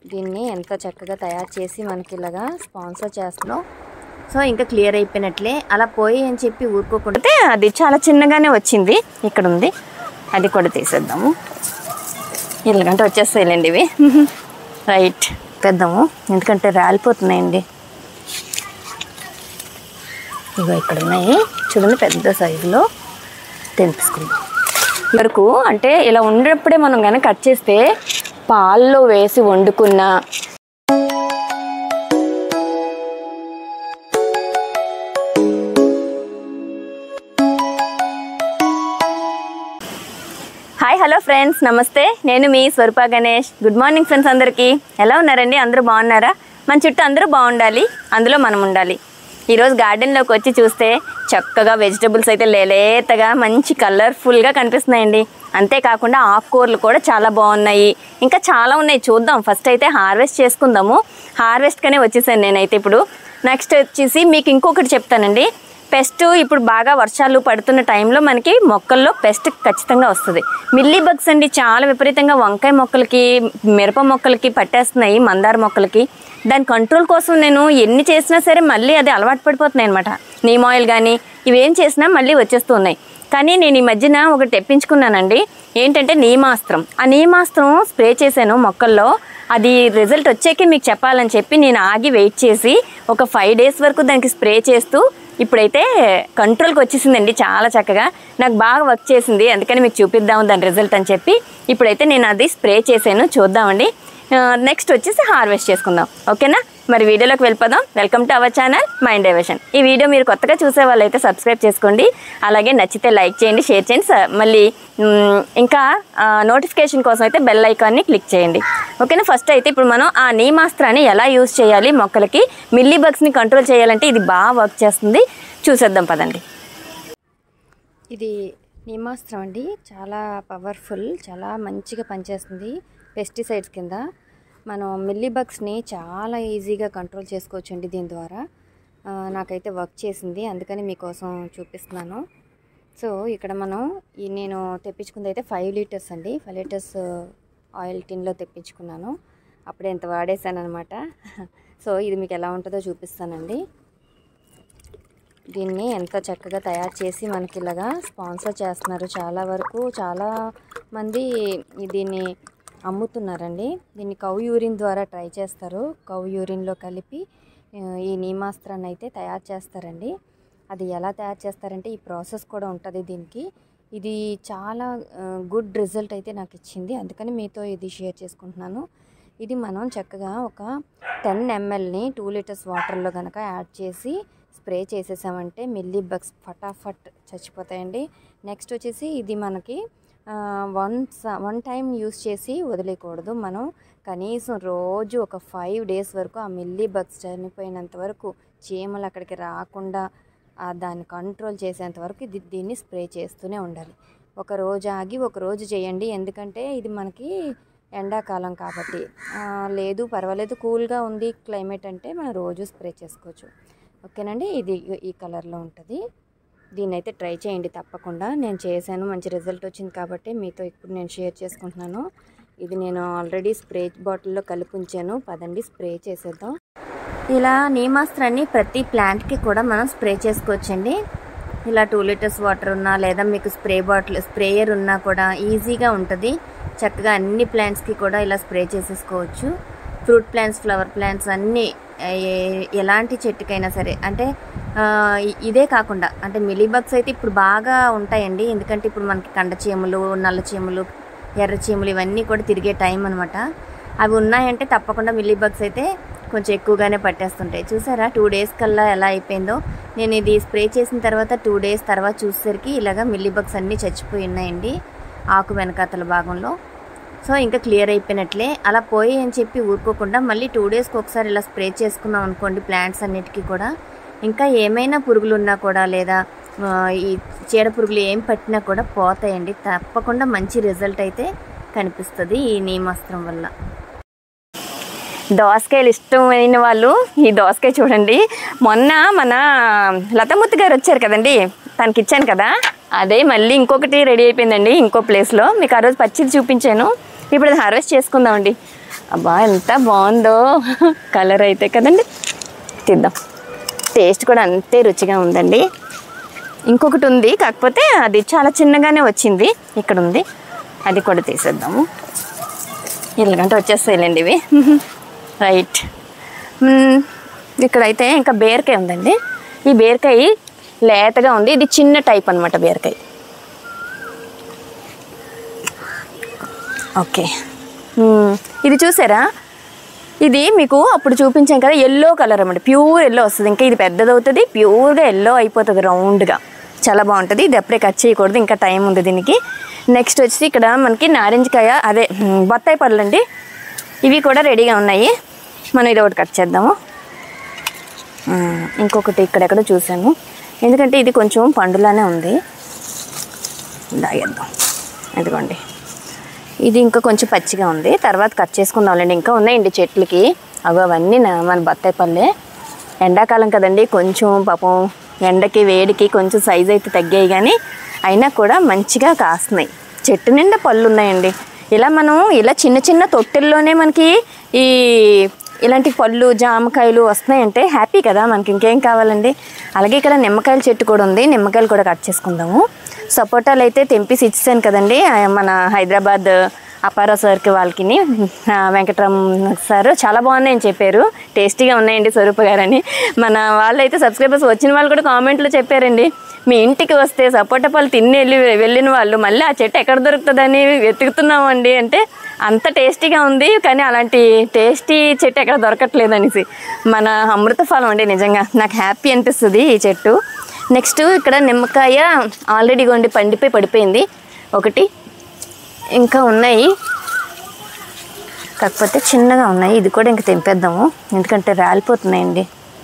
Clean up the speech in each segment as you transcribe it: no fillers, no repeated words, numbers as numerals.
దీన్ని ఎంత చక్కగా తయారు చేసి మనకి ఇలాగా స్పాన్సర్ చేస్తున్నాం. సో ఇంకా క్లియర్ అయిపోయినట్లే. అలా పోయి అని చెప్పి ఊరుకోకుండా అది చాలా చిన్నగానే వచ్చింది. ఇక్కడ ఉంది, అది కూడా తీసేద్దాము. ఇలాగంటే వచ్చేస్తాయిలేండి ఇవి. రైట్, పెద్దాము ఎందుకంటే రాలిపోతున్నాయండి. ఇగో ఇక్కడ ఉన్నాయి చూడండి, పెద్ద సైజులో తెంపుకుందాం. వరకు అంటే ఇలా ఉండేటప్పుడే మనం కనుక కట్ చేస్తే పాల్లో వేసి వండుకున్న హాయ్ హలో ఫ్రెండ్స్, నమస్తే. నేను మీ Swarupa Ganesh. Good morning friends అందరికీ. ఎలా ఉన్నారండి? అందరూ బాగున్నారా? మన చుట్టూ అందరూ బాగుండాలి, అందులో మనం ఉండాలి. ఈరోజు గార్డెన్లోకి వచ్చి చూస్తే చక్కగా వెజిటబుల్స్ అయితే లేతగా మంచి కలర్ఫుల్గా కనిపిస్తున్నాయండి. అంతేకాకుండా ఆకుకూరలు కూడా చాలా బాగున్నాయి, ఇంకా చాలా ఉన్నాయి. చూద్దాం, ఫస్ట్ అయితే హార్వెస్ట్ చేసుకుందాము. హార్వెస్ట్గానే వచ్చేసాను నేనైతే. ఇప్పుడు నెక్స్ట్ వచ్చేసి మీకు ఇంకొకటి చెప్తానండి. పెస్ట్ ఇప్పుడు బాగా వర్షాలు పడుతున్న టైంలో మనకి మొక్కల్లో పెస్ట్ ఖచ్చితంగా వస్తుంది. మిల్లీ బగ్స్ అండి చాలా విపరీతంగా వంకాయ మొక్కలకి, మిరప మొక్కలకి పట్టేస్తున్నాయి, మందార మొక్కలకి. దాని కంట్రోల్ కోసం నేను ఎన్ని చేసినా సరే మళ్ళీ అది అలవాటు పడిపోతున్నాయి అనమాట. నీమ్ ఆయిల్ కానీ ఇవేం చేసినా మళ్ళీ వచ్చేస్తూ ఉన్నాయి. కానీ నేను ఈ మధ్యన ఒకటి తెప్పించుకున్నానండి. ఏంటంటే నీమాస్త్రం. ఆ నీమాస్త్రం స్ప్రే చేశాను మొక్కల్లో. అది రిజల్ట్ వచ్చాకే మీకు చెప్పాలని చెప్పి నేను ఆగి వెయిట్ చేసి ఒక 5 days వరకు దానికి స్ప్రే చేస్తూ ఇప్పుడైతే కంట్రోల్కి వచ్చేసిందండి చాలా చక్కగా. నాకు బాగా వర్క్ చేసింది, అందుకని మీకు చూపిద్దాము దాని రిజల్ట్ అని చెప్పి ఇప్పుడైతే నేను అది స్ప్రే చేశాను. చూద్దామండి. నెక్స్ట్ వచ్చేసి హార్వెస్ట్ చేసుకుందాం, ఓకేనా? మరి వీడియోలోకి వెళ్ళిపోదాం. Welcome to our channel mind diversion. ఈ వీడియో మీరు కొత్తగా చూసే వాళ్ళైతే సబ్స్క్రైబ్ చేసుకోండి, అలాగే నచ్చితే లైక్ చేయండి, షేర్ చేయండి, మళ్ళీ ఇంకా నోటిఫికేషన్ కోసం అయితే బెల్ ఐకాన్ని క్లిక్ చేయండి, ఓకేనా? ఫస్ట్ అయితే ఇప్పుడు మనం ఆ నీమాస్త్రాన్ని ఎలా యూజ్ చేయాలి, మొక్కలకి మిల్లీ బగ్స్ని కంట్రోల్ చేయాలంటే ఇది బాగా వర్క్ చేస్తుంది. చూసేద్దాం పదండి. ఇది నీమాస్త్రం అండి, చాలా పవర్ఫుల్, చాలా మంచిగా పనిచేస్తుంది. పెస్టిసైడ్స్ కింద మనం మిల్లీ బగ్స్ని చాలా ఈజీగా కంట్రోల్ చేసుకోవచ్చండి దీని ద్వారా. నాకైతే వర్క్ చేసింది, అందుకని మీకోసం చూపిస్తున్నాను. సో ఇక్కడ మనం నేను తెప్పించుకుంది అయితే 5 liters అండి. 5 liters ఆయిల్ టిన్లో తెప్పించుకున్నాను. అప్పుడే ఎంత వాడేసాను అనమాట. సో ఇది మీకు ఎలా ఉంటుందో చూపిస్తానండి. దీన్ని ఎంత చక్కగా తయారు చేసి మనకి ఇలాగా స్పాన్సర్ చేస్తున్నారు. చాలా వరకు చాలా మంది దీన్ని అమ్ముతున్నారండి. దీన్ని కౌ యూరిన్ ద్వారా ట్రై చేస్తారు. కౌ యూరిన్లో కలిపి ఈ నీమాస్త్రాన్ని అయితే తయారు చేస్తారండి. అది ఎలా తయారు చేస్తారంటే ఈ ప్రాసెస్ కూడా ఉంటుంది దీనికి. ఇది చాలా గుడ్ రిజల్ట్ అయితే నాకు ఇచ్చింది, అందుకని మీతో ఇది షేర్ చేసుకుంటున్నాను. ఇది మనం చక్కగా ఒక 10 mlని 2 liters వాటర్లో కనుక యాడ్ చేసి స్ప్రే చేసేసామంటే మిల్లీ బగ్స్ ఫటాఫట్ చచ్చిపోతాయండి. నెక్స్ట్ వచ్చేసి ఇది మనకి వన్ టైం యూస్ చేసి వదిలేయకూడదు. మనం కనీసం రోజు ఒక 5 days వరకు ఆ మిల్లీ బగ్స్ చనిపోయినంత వరకు, చీమలు అక్కడికి రాకుండా దాన్ని కంట్రోల్ చేసేంత వరకు దీన్ని స్ప్రే చేస్తూనే ఉండాలి. ఒక రోజు ఆగి ఒక రోజు చేయండి, ఎందుకంటే ఇది మనకి ఎండాకాలం కాబట్టి. లేదు పర్వాలేదు, కూల్గా ఉంది క్లైమేట్ అంటే మనం రోజు స్ప్రే చేసుకోవచ్చు, ఓకేనండి? ఇది ఈ కలర్లో ఉంటుంది. దీన్ని అయితే ట్రై చేయండి తప్పకుండా. నేను చేశాను, మంచి రిజల్ట్ వచ్చింది కాబట్టి మీతో ఇప్పుడు నేను షేర్ చేసుకుంటున్నాను. ఇది నేను ఆల్రెడీ స్ప్రే బాటిల్లో కలిపి ఉంచాను. పదండి స్ప్రే చేసేద్దాం. ఇలా నీమాస్త్రాన్ని ప్రతి ప్లాంట్కి కూడా మనం స్ప్రే చేసుకోవచ్చండి. ఇలా 2 liters వాటర్ ఉన్నా లేదా మీకు స్ప్రేయర్ ఉన్నా కూడా ఈజీగా ఉంటుంది. చక్కగా అన్ని ప్లాంట్స్కి కూడా ఇలా స్ప్రే చేసేసుకోవచ్చు. ఫ్రూట్ ప్లాంట్స్, ఫ్లవర్ ప్లాంట్స్ అన్నీ, ఎలాంటి చెట్టుకైనా సరే. అంటే ఇదే కాకుండా అంటే మిల్లీ బగ్స్ అయితే ఇప్పుడు బాగా ఉంటాయండి, ఎందుకంటే ఇప్పుడు మనకి కండ చీమలు, నల్ల చీమలు, ఎర్ర చీమలు ఇవన్నీ కూడా తిరిగే టైం అనమాట. అవి ఉన్నాయంటే తప్పకుండా మిల్లీ బగ్స్ అయితే కొంచెం ఎక్కువగానే పట్టేస్తుంటాయి. చూసారా 2 days కల్లా ఎలా అయిపోయిందో. నేను ఇది స్ప్రే చేసిన తర్వాత 2 days తర్వాత చూసేసరికి ఇలాగా మిల్లీ బగ్స్ అన్నీ చచ్చిపోయి ఉన్నాయండి ఆకు వెనకాతల భాగంలో. సో ఇంకా క్లియర్ అయిపోయినట్లే. అలా పోయి అని చెప్పి ఊరుకోకుండా మళ్ళీ 2 daysకి ఒకసారి ఇలా స్ప్రే చేసుకున్నాం అనుకోండి ప్లాంట్స్ అన్నిటికీ కూడా. ఇంకా ఏమైనా పురుగులు ఉన్నా కూడా లేదా ఈ చీడ పురుగులు ఏం పట్టినా కూడా పోతాయండి. తప్పకుండా మంచి రిజల్ట్ అయితే కనిపిస్తుంది ఈ నీమాస్త్రం వల్ల. దోసకాయలు ఇష్టమైన వాళ్ళు ఈ దోసకాయ చూడండి. మొన్న మన లతమూర్తి గారు వచ్చారు కదండి, తనకి ఇచ్చాను కదా, అదే మళ్ళీ ఇంకొకటి రెడీ అయిపోయిందండి ఇంకో ప్లేస్లో. మీకు ఆ రోజు పచ్చిది చూపించాను, ఇప్పుడు అది హార్వెస్ట్ చేసుకుందామండి. అబ్బా ఎంత బాగుందో కలర్ అయితే కదండి. తీద్దాం. టేస్ట్ కూడా అంతే రుచిగా ఉందండి. ఇంకొకటి ఉంది, కాకపోతే అది చాలా చిన్నగానే వచ్చింది. ఇక్కడ ఉంది, అది కూడా తీసేద్దాము. ఇలాగంటే వచ్చేస్తాయిలేండి ఇవి. రైట్. ఇక్కడైతే ఇంకా బీరకాయ ఉందండి. ఈ బీరకాయ లేతగా ఉంది. ఇది చిన్న టైప్ అనమాట బీరకాయ. ఓకే, ఇది చూసారా? ఇది మీకు అప్పుడు చూపించాం కదా, ఎల్లో కలర్ అన్నమాట. ప్యూర్ ఎల్లో వస్తుంది. ఇంకా ఇది పెద్దది అవుతుంది, ప్యూర్గా ఎల్లో అయిపోతుంది రౌండ్గా. చాలా బాగుంటుంది. ఇది ఎప్పుడే కట్ చేయకూడదు, ఇంకా టైం ఉంది దీనికి. నెక్స్ట్ వచ్చి ఇక్కడ మనకి నారింజకాయ, అదే బత్తాయి పళ్ళు అండి. ఇవి కూడా రెడీగా ఉన్నాయి. మనం ఇది ఒకటి కట్ చేద్దాము. ఇంకొకటి ఇక్కడెక్కడ చూసాను, ఎందుకంటే ఇది కొంచెం పండులానే ఉంది. దాగేద్దాం. ఇదిగోండి, ఇది ఇంకా కొంచెం పచ్చిగా ఉంది, తర్వాత కట్ చేసుకుందాంలేండి. ఇంకా ఉన్నాయండి చెట్లకి. అవన్నీ మన బత్తాయి పళ్ళే. ఎండాకాలం కదండి, కొంచెం పాపం ఎండకి వేడికి కొంచెం సైజ్ అయితే తగ్గాయి, కానీ అయినా కూడా మంచిగా కాస్తున్నాయి. చెట్టు నిండా పళ్ళు ఉన్నాయండి. ఇలా మనం ఇలా చిన్న చిన్న తొట్టెల్లోనే మనకి ఈ ఇలాంటి పళ్ళు జామకాయలు వస్తున్నాయంటే హ్యాపీ కదా, మనకి ఇంకేం కావాలండి. అలాగే ఇక్కడ నిమ్మకాయల చెట్టు కూడా ఉంది. నిమ్మకాయలు కూడా కట్ చేసుకుందాము. సపోటాలు అయితే తెంపేసి ఇచ్చాను కదండి మన హైదరాబాద్ అపారా సార్కి, వాళ్ళకి వెంకటరామ్ సార్ చాలా బాగున్నాయని చెప్పారు. టేస్టీగా ఉన్నాయండి స్వరూప గారని. మన వాళ్ళు అయితే సబ్స్క్రైబర్స్ వచ్చిన వాళ్ళు కూడా కామెంట్లో చెప్పారండి, మీ ఇంటికి వస్తే సపోటా పళ్ళు తిని వెళ్ళిన వాళ్ళు మళ్ళీ ఆ చెట్టు ఎక్కడ దొరుకుతుందని వెతుకుతున్నామండి అంటే, అంత టేస్టీగా ఉంది. కానీ అలాంటి టేస్టీ చెట్టు ఎక్కడ దొరకట్లేదు అనేసి. మన అమృత ఫలం అండి, నిజంగా నాకు హ్యాపీ అనిపిస్తుంది ఈ చెట్టు. నెక్స్ట్ ఇక్కడ నిమ్మకాయ ఆల్రెడీ కొండి పడిపోయింది ఒకటి, ఇంకా ఉన్నాయి, కాకపోతే చిన్నగా ఉన్నాయి. ఇది కూడా ఇంక తెంపేద్దాము, ఎందుకంటే రాలిపోతున్నాయండి.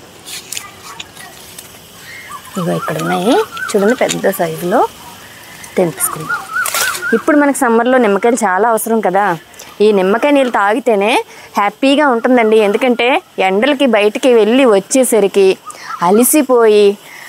ఇగో ఇక్కడ ఉన్నాయి చూడండి, పెద్ద సైజులో తెంపేసుకుందాం. ఇప్పుడు మనకి సమ్మర్లో నిమ్మకాయలు చాలా అవసరం కదా. ఈ నిమ్మకాయ నీళ్ళు తాగితేనే హ్యాపీగా ఉంటుందండి. ఎందుకంటే ఎండలకి బయటికి వెళ్ళి వచ్చేసరికి అలిసిపోయి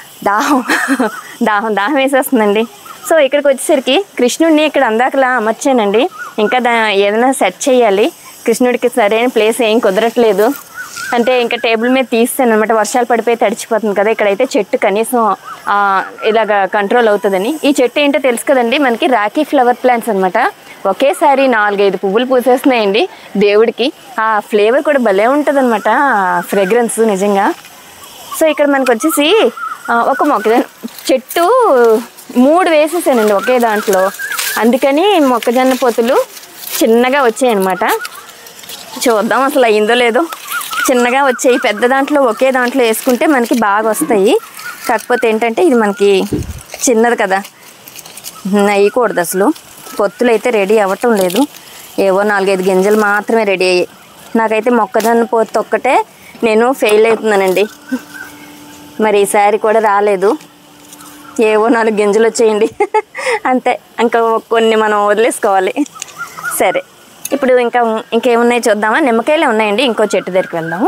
దాహం వేసేస్తుందండి. సో ఇక్కడికి వచ్చేసరికి కృష్ణుడిని ఇక్కడ అందాకలా అమర్చానండి. ఇంకా ఏదైనా సెట్ చేయాలి. కృష్ణుడికి సరైన ప్లేస్ ఏం కుదరట్లేదు, అంటే ఇంకా టేబుల్ మీద తీస్తాను అనమాట. వర్షాలు పడిపోయి తడిచిపోతుంది కదా. ఇక్కడైతే చెట్టు కనీసం ఇలాగ కంట్రోల్ అవుతుందని. ఈ చెట్టు ఏంటో తెలుసు కదండి, మనకి రాఖీ ఫ్లవర్ ప్లాంట్స్ అనమాట. ఒకేసారి 4-5 పువ్వులు పూసేస్తున్నాయండి దేవుడికి. ఆ ఫ్లేవర్ కూడా భలే ఉంటుంది అనమాట, ఫ్రేగ్రెన్స్ నిజంగా. సో ఇక్కడ మనకు వచ్చేసి ఒక మొక్కజొన్న చెట్టు 3 వేసేసానండి ఒకే దాంట్లో. అందుకని మొక్కజొన్న పొత్తులు చిన్నగా వచ్చాయి అన్నమాట. చూద్దాం అసలు అయిందో లేదో. చిన్నగా వచ్చాయి. పెద్ద దాంట్లో ఒకే దాంట్లో వేసుకుంటే మనకి బాగా వస్తాయి. కాకపోతే ఏంటంటే ఇది మనకి చిన్నది కదా, వేయకూడదు అసలు. పొత్తులు అయితే రెడీ అవ్వటం లేదు. ఏవో 4-5 గింజలు మాత్రమే రెడీ అయ్యాయి. నాకైతే మొక్కజొన్న పొత్తు ఒక్కటే నేను ఫెయిల్ అవుతున్నానండి. మరి ఈసారి కూడా రాలేదు. ఏవో 4 గింజలు వచ్చేయండి అంతే. ఇంకా కొన్ని మనం వదిలేసుకోవాలి. సరే, ఇప్పుడు ఇంకేమున్నాయి చూద్దామా. నిమ్మకాయలే ఉన్నాయండి. ఇంకో చెట్టు దగ్గరికి వెళ్దాము.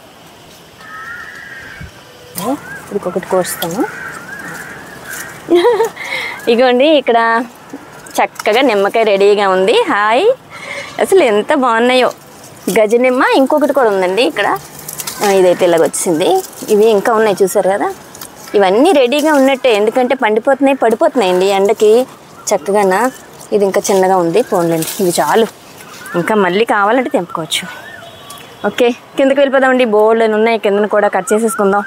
ఇంకొకటి కోస్తాము. ఇగోండి ఇక్కడ చక్కగా నిమ్మకాయ రెడీగా ఉంది. హాయ్, అసలు ఎంత బాగున్నాయో. గజ నిమ్మ ఇంకొకటి కూడా ఉందండి ఇక్కడ. ఇదైతే ఇలాగ వచ్చింది. ఇవి ఇంకా ఉన్నాయి చూసారు కదా. ఇవన్నీ రెడీగా ఉన్నట్టే, ఎందుకంటే పడిపోతున్నాయండి ఎండకి చక్కగా. ఇది ఇంకా చిన్నగా ఉంది, పోన్లేండి ఇవి చాలు. ఇంకా మళ్ళీ కావాలంటే తెంపుకోవచ్చు. ఓకే, కిందకి వెళ్ళిపోదామండి. బోల్డ్ అని ఉన్నాయి, కిందను కూడా కట్ చేసేసుకుందాం.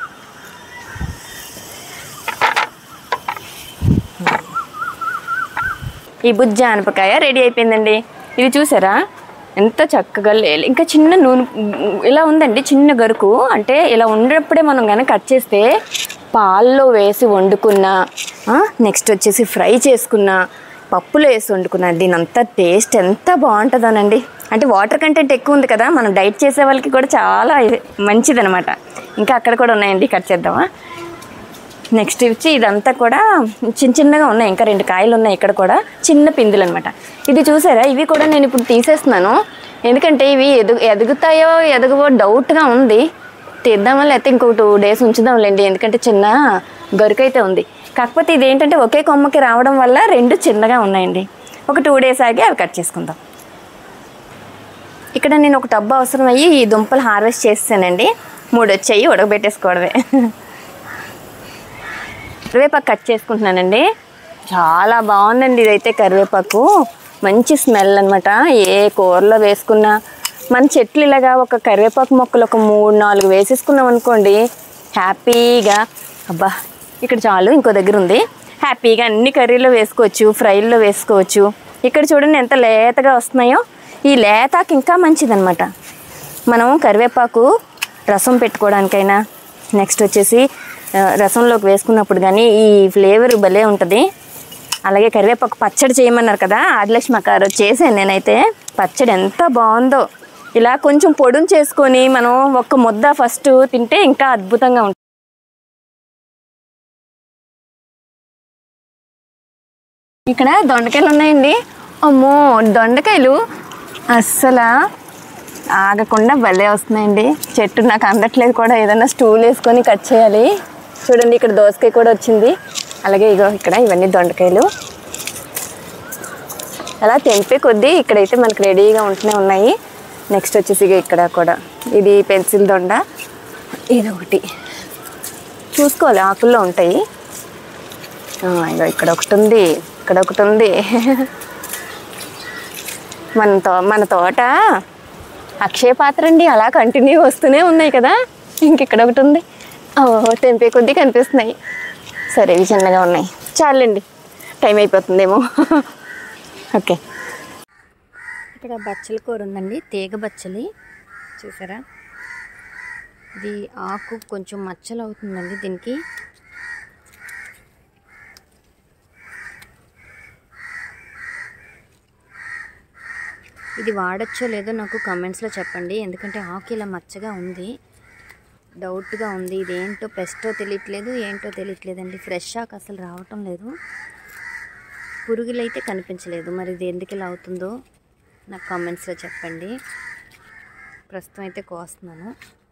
ఈ బుజ్జ ఆనపకాయ రెడీ అయిపోయిందండి. ఇది చూసారా ఎంత చక్కగా ఇంకా చిన్న నూనె ఇలా ఉందండి, చిన్న గరుకు. అంటే ఇలా ఉన్నప్పుడే మనం కనుక కట్ చేస్తే పాల్లో వేసి వండుకున్నా, నెక్స్ట్ వచ్చేసి ఫ్రై చేసుకున్నా, పప్పులో వేసి వండుకున్నా, దీని అంతా టేస్ట్ ఎంత బాగుంటుందోనండి. అంటే వాటర్ కంటెంట్ ఎక్కువ ఉంది కదా, మనం డైట్ చేసే వాళ్ళకి కూడా చాలా మంచిదనమాట. ఇంకా అక్కడ కూడా ఉన్నాయండి, కట్ చేద్దామా. నెక్స్ట్ వచ్చి ఇదంతా కూడా చిన్నగా ఉన్నాయి. ఇంకా 2 కాయలు ఉన్నాయి ఇక్కడ కూడా, చిన్న పిందులు అనమాట. ఇది చూసారా, ఇవి కూడా నేను ఇప్పుడు తీసేస్తున్నాను. ఎందుకంటే ఇవి ఎదుగుతాయో ఎదగవో డౌట్గా ఉంది. తీద్దామా లేకపోతే ఇంకో 2 డేస్ ఉంచుదాంలేండి, ఎందుకంటే చిన్న గరుకైతే ఉంది. కాకపోతే ఇదేంటంటే ఒకే కొమ్మకి రావడం వల్ల 2 చిన్నగా ఉన్నాయండి. ఒక 2 డేస్ ఆగి అవి కట్ చేసుకుందాం. ఇక్కడ నేను ఒక టబ్బు అవసరం అయ్యి ఈ దుంపలు హార్వెస్ట్ చేస్తానండి. 3 వచ్చాయి, ఉడకబెట్టేసుకోవడమే. కరివేపాకు కట్ చేసుకుంటున్నానండి. చాలా బాగుందండి ఇదైతే. కరివేపాకు మంచి స్మెల్ అనమాట. ఏ కూరలో వేసుకున్నా మన చెట్లు ఇలాగా ఒక కరివేపాకు మొక్కలు ఒక 3-4 వేసేసుకున్నాం అనుకోండి, హ్యాపీగా అబ్బా ఇక్కడ చాలు, ఇంకో దగ్గర ఉంది, హ్యాపీగా అన్ని కర్రీలో వేసుకోవచ్చు, ఫ్రైల్లో వేసుకోవచ్చు. ఇక్కడ చూడండి ఎంత లేతగా వస్తున్నాయో. ఈ లేతాకు ఇంకా మంచిదన్నమాట. మనం కరివేపాకు రసం పెట్టుకోవడానికైనా, నెక్స్ట్ వచ్చేసి రసంలోకి వేసుకున్నప్పుడు కానీ ఈ ఫ్లేవర్ భలే ఉంటుంది. అలాగే కరివేపాకు పచ్చడి చేయమన్నారు కదా, ఆదిలక్ష్మి అక్క రోజు చేశాను నేనైతే. పచ్చడి ఎంత బాగుందో. ఇలా కొంచెం పొడుం చేసుకొని మనం ఒక్క ముద్ద ఫస్ట్ తింటే ఇంకా అద్భుతంగా ఉంటుంది. ఇక్కడ దొండకాయలు ఉన్నాయండి. అమ్మో, దొండకాయలు అస్సలు ఆగకుండా భలే వస్తున్నాయండి. చెట్టు నాకు అందట్లేదు కూడా, ఏదైనా స్టూల్ వేసుకొని కట్ చేయాలి. చూడండి ఇక్కడ దోసకాయ కూడా వచ్చింది. అలాగే ఇగో ఇక్కడ ఇవన్నీ దొండకాయలు. అలా తెంపే కొద్దీ ఇక్కడైతే మనకు రెడీగా ఉంటూనే ఉన్నాయి. నెక్స్ట్ వచ్చేసి ఇక్కడ కూడా ఇది పెన్సిల్ దొండ, ఇది ఒకటి చూసుకోవాలి, ఆకుల్లో ఉంటాయి. ఇగో ఇక్కడ ఒకటి ఉంది, ఇక్కడ ఒకటి ఉంది. మన తోట అక్షయ పాత్ర అండి, అలా కంటిన్యూ వస్తూనే ఉన్నాయి కదా. ఇంకెక్కడ ఒకటి ఉంది. తెంపే కొద్దీ కనిపిస్తున్నాయి. సరే ఇవి చిన్నగా ఉన్నాయి, చాలండి, టైం అయిపోతుందేమో. ఓకే, ఇక్కడ బచ్చల కూర ఉందండి, తీగ బచ్చలి చూసారా. ఇది ఆకు కొంచెం మచ్చలు అవుతుందండి దీనికి. ఇది వాడచ్చో లేదో నాకు కామెంట్స్లో చెప్పండి, ఎందుకంటే ఆకు ఇలా మచ్చగా ఉంది, డౌట్గా ఉంది. ఇదేంటో పెస్టో తెలియట్లేదు, ఏంటో తెలియట్లేదండి. ఫ్రెష్ ఆకు అసలు రావటం లేదు, పురుగులు అయితే కనిపించలేదు. మరి ఇది ఎందుకు ఇలా అవుతుందో నాకు కామెంట్స్లో చెప్పండి. ప్రస్తుతం అయితే కోస్తున్నాను.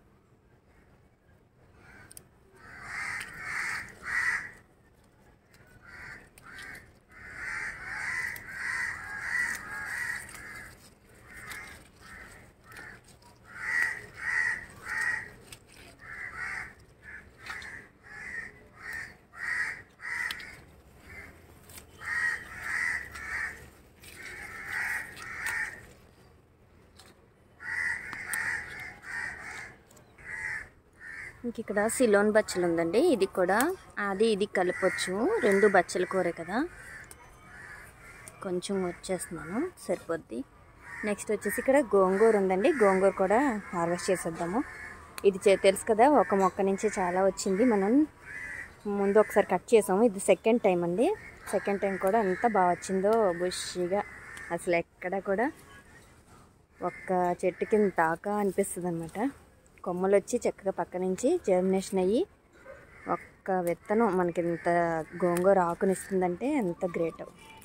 ఇంక ఇక్కడ సిలోన్ బచ్చలు ఉందండి, ఇది కూడా ఇది కలపొచ్చు, 2 బచ్చల కూరే కదా. కొంచెం వచ్చేస్తున్నాను, సరిపోద్ది. నెక్స్ట్ వచ్చేసి ఇక్కడ గోంగూర ఉందండి, గోంగూర కూడా హార్వెస్ట్ చేసేద్దాము. ఇది తెలుసు కదా, ఒక మొక్క నుంచి చాలా వచ్చింది. మనం ముందు ఒకసారి కట్ చేసాము, ఇది సెకండ్ టైం అండి. సెకండ్ టైం కూడా ఎంత బాగా వచ్చిందో, బుషిగా అసలు ఎక్కడ కూడా ఒక్క చెట్టు కింద తాక అనిపిస్తుంది అనమాట. కొమ్మలు వచ్చి చక్కగా పక్క నుంచి జర్మినేషన్ అయ్యి ఒక్క విత్తనం మనకి ఇంత గోంగూర ఆకునిస్తుందంటే ఎంత గ్రేట్.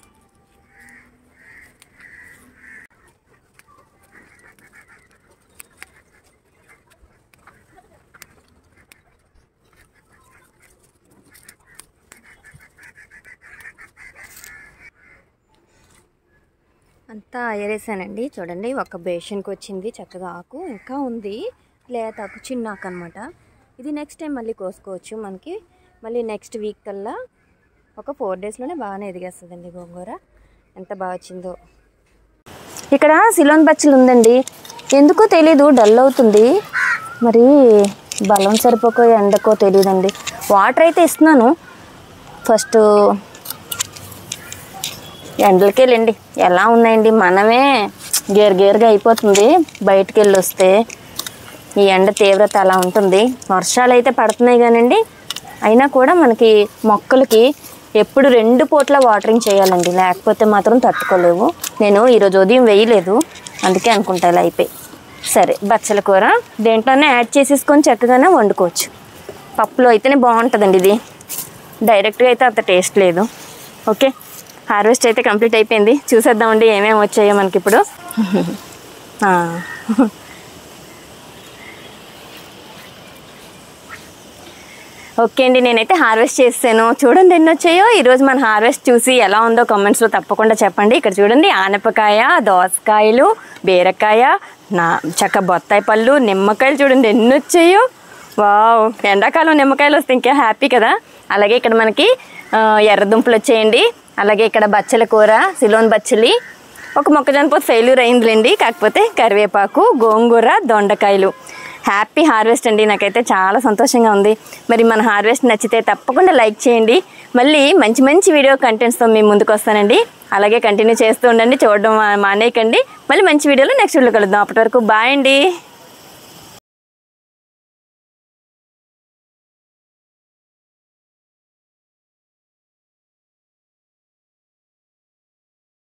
అంతా ఏరేసానండి. చూడండి ఒక బేషన్కి వచ్చింది చక్కగా ఆకు, ఇంకా ఉంది లేతాకు, చిన్న ఆకు అనమాట. ఇది నెక్స్ట్ టైం మళ్ళీ కోసుకోవచ్చు మనకి. మళ్ళీ నెక్స్ట్ వీక్ కల్లా ఒక 4 డేస్లోనే బాగానే ఎదిగేస్తుందండి గోంగూర. ఎంత బాగా వచ్చిందో. ఇక్కడ సిలోన్ బచ్చలు ఉందండి, ఎందుకో తెలీదు డల్ అవుతుంది, మరి బలం సరిపోకో ఎండకో తెలియదండి. వాటర్ అయితే ఇస్తున్నాను, ఫస్ట్ ఎండలకి వెళ్ళండి. ఎలా ఉన్నాయండి, మనమే గేరుగా అయిపోతుంది బయటికి వెళ్ళి వస్తే. ఈ ఎండ తీవ్రత అలా ఉంటుంది. వర్షాలు అయితే పడుతున్నాయి కానండి, అయినా కూడా మనకి మొక్కలకి ఎప్పుడు 2 పూట్ల వాటరింగ్ చేయాలండి, లేకపోతే మాత్రం తట్టుకోలేవు. నేను ఈరోజు ఉదయం వేయలేదు, అందుకే అనుకుంటా ఇలా అయిపోయి. సరే, బచ్చల కూర దేంట్లోనే యాడ్ చేసేసుకొని చక్కగానే వండుకోవచ్చు. పప్పులో అయితేనే బాగుంటుందండి, ఇది డైరెక్ట్గా అయితే అంత టేస్ట్ లేదు. ఓకే, హార్వెస్ట్ అయితే కంప్లీట్ అయిపోయింది. చూసేద్దామండి ఏమేమి వచ్చాయో మనకి ఇప్పుడు. ఓకే అండి, నేనైతే హార్వెస్ట్ చేస్తాను. చూడండి ఎన్ని వచ్చాయో. ఈరోజు మన హార్వెస్ట్ చూసి ఎలా ఉందో కామెంట్స్లో తప్పకుండా చెప్పండి. ఇక్కడ చూడండి, ఆనపకాయ, దోసకాయలు, బీరకాయ, చక్క బొత్తాయి పళ్ళు, నిమ్మకాయలు చూడండి ఎన్ని వచ్చాయో. వావ్, ఎండాకాలం నిమ్మకాయలు వస్తే ఇంకా హ్యాపీ కదా. అలాగే ఇక్కడ మనకి ఎర్రదుంపలు వచ్చేయండి. అలాగే ఇక్కడ బచ్చల కూర, సిలోన్ బచ్చలి, ఒక మొక్కజొన్న పొత్తు ఫెయిల్యూర్ అయిందిలేండి, కాకపోతే కరివేపాకు, గోంగూర, దొండకాయలు. హ్యాపీ హార్వెస్ట్ అండి. నాకైతే చాలా సంతోషంగా ఉంది. మరి మన హార్వెస్ట్ నచ్చితే తప్పకుండా లైక్ చేయండి. మళ్ళీ మంచి మంచి వీడియో కంటెంట్స్తో మీ ముందుకు వస్తానండి. అలాగే కంటిన్యూ చేస్తూ ఉండండి, చూడడం మానేయకండి. మళ్ళీ మంచి వీడియోలో నెక్స్ట్ వీడియో కలుద్దాం. అప్పటి వరకు బాయ్ అండి.